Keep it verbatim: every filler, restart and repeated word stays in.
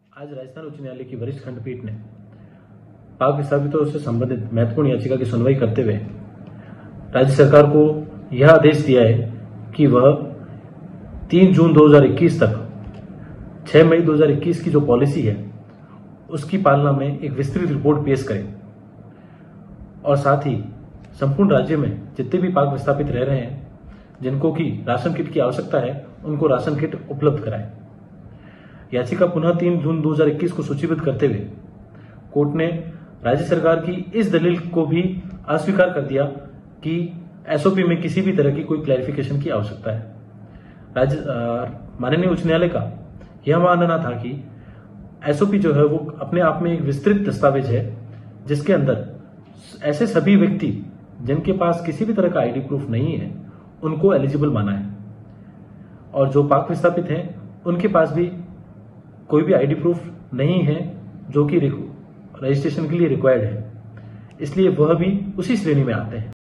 आज राजस्थान उच्च न्यायालय की वरिष्ठ खंडपीठ ने पाक विस्थापितों से संबंधित महत्वपूर्ण याचिका की सुनवाई करते हुए राज्य सरकार को यह आदेश दिया है कि वह तीन जून दो हज़ार इक्कीस तक छह मई दो हज़ार इक्कीस की जो पॉलिसी है उसकी पालना में एक विस्तृत रिपोर्ट पेश करें और साथ ही संपूर्ण राज्य में जितने भी पाक विस्थापित रह रहे हैं जिनको की राशन किट की आवश्यकता है उनको राशन किट उपलब्ध कराएं। याचिका पुनः तीन जून दो हज़ार इक्कीस को सूचीबद्ध करते हुए कोर्ट ने राज्य सरकार की इस दलील को भी अस्वीकार कर दिया कि एसओपी में किसी भी तरह की कोई क्लैरिफिकेशन की आवश्यकता है। राज्य माननीय उच्च न्यायालय का यह मानना था कि एसओपी जो है वो अपने आप में एक विस्तृत दस्तावेज है जिसके अंदर ऐसे सभी व्यक्ति जिनके पास किसी भी तरह का आईडी प्रूफ नहीं है उनको एलिजिबल माना है और जो पाक विस्थापित हैं उनके पास भी कोई भी आईडी प्रूफ नहीं है जो कि रजिस्ट्रेशन के लिए रिक्वायर्ड है, इसलिए वह भी उसी श्रेणी में आते हैं।